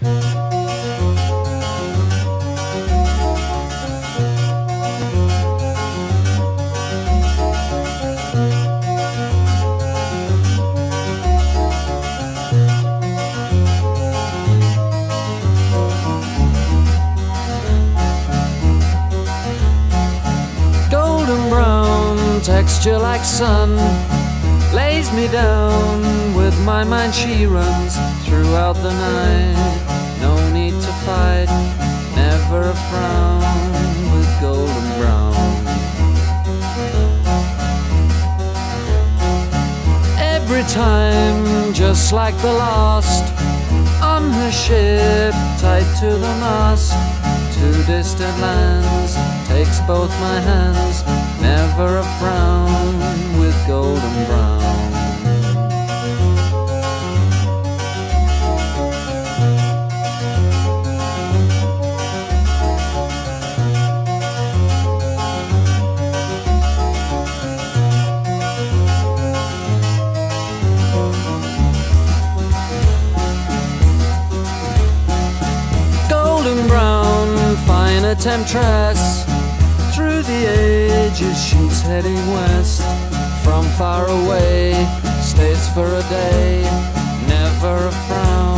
Texture like sun lays me down. With my mind she runs throughout the night. No need to fight, never a frown. With golden brown, every time just like the last. On her ship, tied to the mast, to distant lands, takes both my hands. Never a frown, with golden brown. Golden brown, fine a temptress. Through the ages she's heading west. From far away, stays for a day. Never a frown.